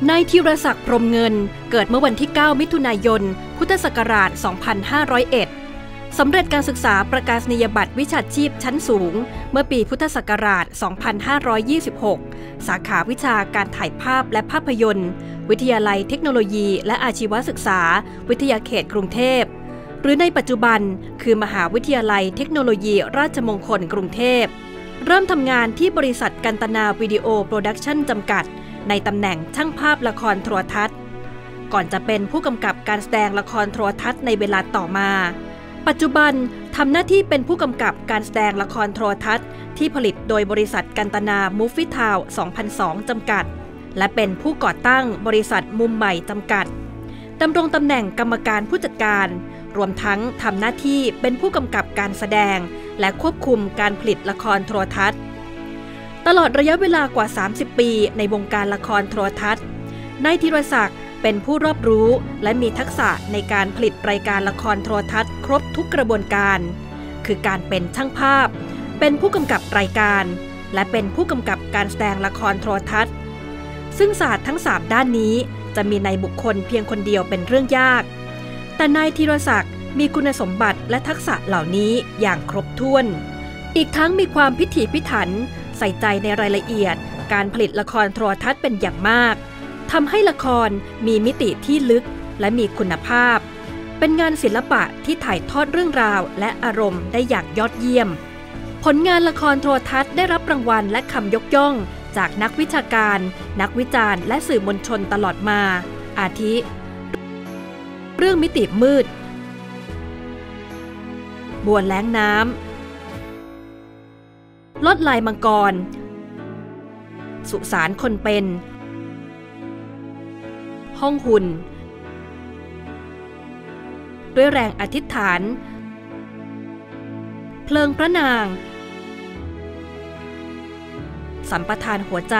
นายธีรศักดิ์พรหมเงินเกิดเมื่อวันที่ 9 มิถุนายน พุทธศักราช 2501 สำเร็จการศึกษาประกาศนียบัตรวิชาชีพชั้นสูงเมื่อปีพุทธศักราช 2526 สาขาวิชาการถ่ายภาพและภาพยนตร์วิทยาลัยเทคโนโลยีและอาชีวศึกษาวิทยาเขตกรุงเทพหรือในปัจจุบันคือมหาวิทยาลัยเทคโนโลยีราชมงคลกรุงเทพเริ่มทำงานที่บริษัทกันตนาวิดีโอโปรดักชั่นจำกัดในตำแหน่งช่างภาพละครโทรทัศน์ก่อนจะเป็นผู้กำกับการแสดงละครโทรทัศน์ในเวลาต่อมาปัจจุบันทำหน้าที่เป็นผู้กำกับการแสดงละครโทรทัศน์ที่ผลิตโดยบริษัทกันตนามูฟฟี่ทาวน์ 2002 จำกัดและเป็นผู้ก่อตั้งบริษัทมุมใหม่จำกัดดำรงตำแหน่งกรรมการผู้จัดการรวมทั้งทำหน้าที่เป็นผู้กำกับการแสดงและควบคุมการผลิตละครโทรทัศน์ตลอดระยะเวลากว่า 30 ปีในวงการละครโทรทัศน์นายธีรศักดิ์เป็นผู้รอบรู้และมีทักษะในการผลิตรายการละครโทรทัศน์ครบทุกกระบวนการคือการเป็นช่างภาพเป็นผู้กำกับรายการและเป็นผู้กำกับการแสดงละครโทรทัศน์ซึ่งศาสตร์ทั้ง3ด้านนี้จะมีในบุคคลเพียงคนเดียวเป็นเรื่องยากแต่นายธีรศักดิ์มีคุณสมบัติและทักษะเหล่านี้อย่างครบถ้วนอีกทั้งมีความพิถีพิถันใส่ใจในรายละเอียดการผลิตละครโทรทัศน์เป็นอย่างมากทำให้ละครมีมิติที่ลึกและมีคุณภาพเป็นงานศิลปะที่ถ่ายทอดเรื่องราวและอารมณ์ได้อย่างยอดเยี่ยมผลงานละครโทรทัศน์ได้รับรางวัลและคำยกย่องจากนักวิชาการนักวิจารณ์และสื่อมวลชนตลอดมาอาทิเรื่องมิติมืดบัวแล้งน้ำลอดลายมังกรสุสานคนเป็นห้องหุ่นด้วยแรงอธิษฐานเพลิงพระนางสัมปทานหัวใจ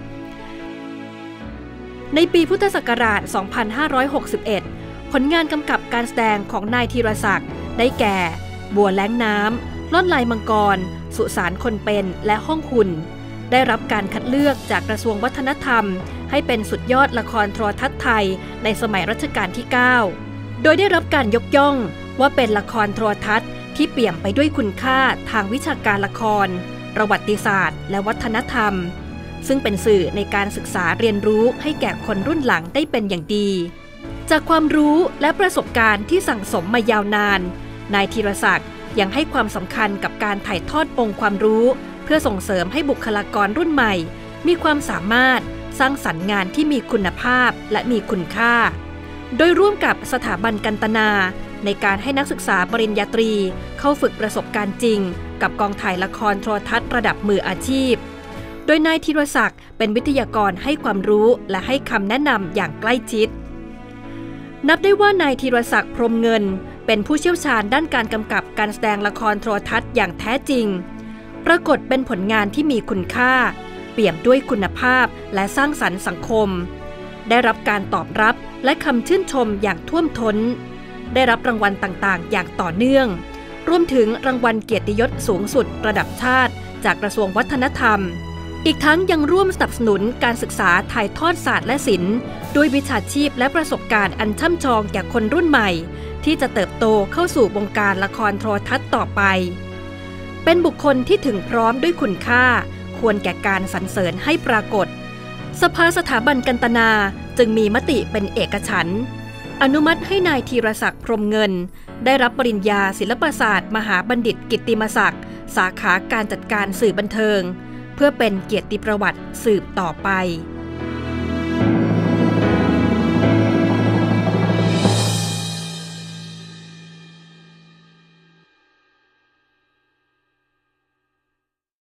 ในปีพุทธศักราช 2561 ผลงานกำกับการแสดงของนายธีรศักดิ์ได้แก่บัวแล้งน้ำลอดลายมังกรสุสานคนเป็นและห้องหุ่นได้รับการคัดเลือกจากกระทรวงวัฒนธรรมให้เป็นสุดยอดละครโทรทัศน์ไทยในสมัยรัชกาลที่ 9 โดยได้รับการยกย่องว่าเป็นละครโทรทัศน์ที่เปี่ยมไปด้วยคุณค่าทางวิชาการละครประวัติศาสตร์และวัฒนธรรมซึ่งเป็นสื่อในการศึกษาเรียนรู้ให้แก่คนรุ่นหลังได้เป็นอย่างดีจากความรู้และประสบการณ์ที่สั่งสมมายาวนานนายธีรศักดิ์ยังให้ความสำคัญกับการถ่ายทอดองค์ความรู้เพื่อส่งเสริมให้บุคลากรรุ่นใหม่มีความสามารถสร้างสรรค์งานที่มีคุณภาพและมีคุณค่าโดยร่วมกับสถาบันกันตนาในการให้นักศึกษาปริญญาตรีเข้าฝึกประสบการณ์จริงกับกองถ่ายละครโทรทัศน์ระดับมืออาชีพโดยนายธีรศักดิ์เป็นวิทยากรให้ความรู้และให้คำแนะนำอย่างใกล้ชิดนับได้ว่านายธีรศักดิ์พรหมเงินเป็นผู้เชี่ยวชาญด้านการกำกับการแสดงละครโทรทัศน์อย่างแท้จริงปรากฏเป็นผลงานที่มีคุณค่าเปี่ยมด้วยคุณภาพและสร้างสรรค์สังคมได้รับการตอบรับและคำชื่นชมอย่างท่วมท้นได้รับรางวัลต่างๆอย่างต่อเนื่องรวมถึงรางวัลเกียรติยศสูงสุดระดับชาติจากกระทรวงวัฒนธรรมอีกทั้งยังร่วมสนับสนุนการศึกษาถ่ายทอดศาสตร์และศิลป์ด้วยวิชาชีพและประสบการณ์อันช่ำชองแก่คนรุ่นใหม่ที่จะเติบโตเข้าสู่วงการละครโทรทัศน์ต่อไปเป็นบุคคลที่ถึงพร้อมด้วยคุณค่าควรแก่การสรรเสริญให้ปรากฏสภาสถาบันกันตนาจึงมีมติเป็นเอกฉันท์อนุมัติให้นายธีรศักดิ์พรหมเงินได้รับปริญญาศิลปศาสตร์มหาบัณฑิตกิตติมศักดิ์สาขาการจัดการสื่อบันเทิงเพื่อเป็นเกียรติประวัติสืบต่อไป